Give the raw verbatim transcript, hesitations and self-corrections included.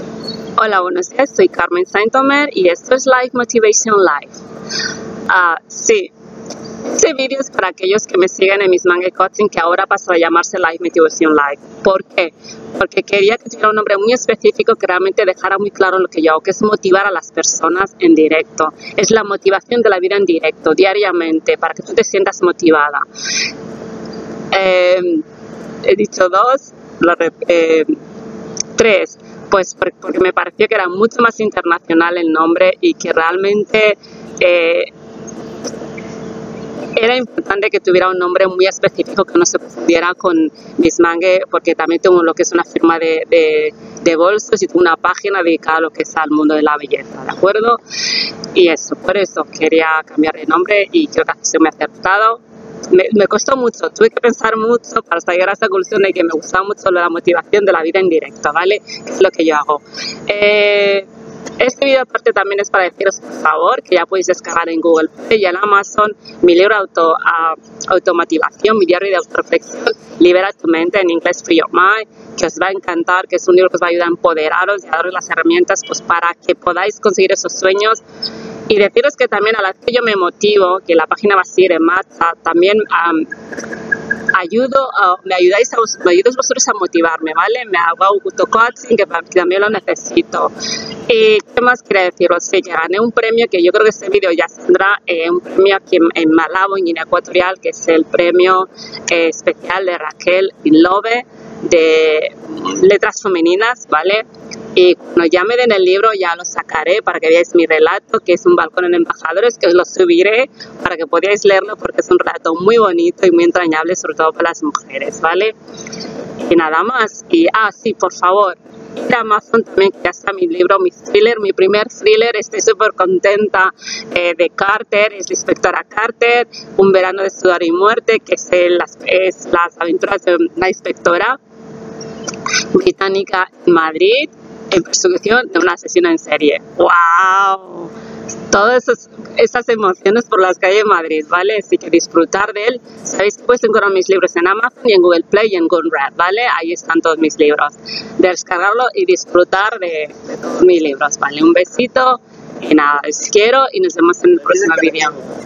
Hola, buenos días, soy Carmen Saint-Omer y esto es Life Motivation Live. Uh, sí, este vídeo es para aquellos que me siguen en mis manga coaching, que ahora pasó a llamarse Life Motivation Live. ¿Por qué? Porque quería que tuviera un nombre muy específico que realmente dejara muy claro lo que yo hago, que es motivar a las personas en directo. Es la motivación de la vida en directo, diariamente, para que tú te sientas motivada. Eh, he dicho dos, la, eh, tres. Pues porque me pareció que era mucho más internacional el nombre y que realmente eh, era importante que tuviera un nombre muy específico que no se confundiera con Miss Mangue, porque también tengo lo que es una firma de, de, de bolsos y tengo una página dedicada a lo que es al mundo de la belleza, ¿de acuerdo? Y eso, por eso quería cambiar de nombre y creo que ha sido muy acertado. Me, me costó mucho, tuve que pensar mucho para llegar a esa conclusión de que me gustaba mucho la motivación de la vida en directo, ¿vale? Que es lo que yo hago. Eh, este video aparte también es para deciros, por favor, que ya podéis descargar en Google Play y en Amazon mi libro auto, uh, Automotivación, mi diario de autorreflexión, Libera tu mente, en inglés Free Your Mind, que os va a encantar, que es un libro que os va a ayudar a empoderaros y a daros las herramientas pues, para que podáis conseguir esos sueños. Y deciros que también a la vez que yo me motivo, que la página va a seguir en marcha, también um, ayudo, uh, me ayudáis a, me ayudáis vosotros a motivarme, ¿vale? Me hago auto-coaching, que también lo necesito. ¿Y qué más quería deciros? Sí, que gané un premio, que yo creo que este vídeo ya saldrá, eh, un premio aquí en, en Malabo, en Guinea Ecuatorial, que es el premio eh, especial de Raquel Inlove, de letras femeninas, ¿vale? Y cuando ya me den el libro ya lo sacaré para que veáis mi relato, que es un balcón en embajadores, que os lo subiré para que podáis leerlo porque es un relato muy bonito y muy entrañable, sobre todo para las mujeres, ¿vale? Y nada más. Y, ah, sí, por favor, ir a Amazon también, que ya está mi libro, mi thriller, mi primer thriller. Estoy súper contenta eh, de Carter, es la inspectora Carter, Un verano de sudor y muerte, que es, el, las, es las aventuras de una inspectora británica en Madrid, en persecución de una asesina en serie. ¡Wow! Todas esas, esas emociones por las calles de Madrid, ¿vale? Así que disfrutar de él. Sabéis que puedes encontrar mis libros en Amazon y en Google Play y en Gumroad, ¿vale? Ahí están todos mis libros. Descargarlo y disfrutar de, de todos mis libros, ¿vale? Un besito y nada, os quiero y nos vemos en el próximo vídeo.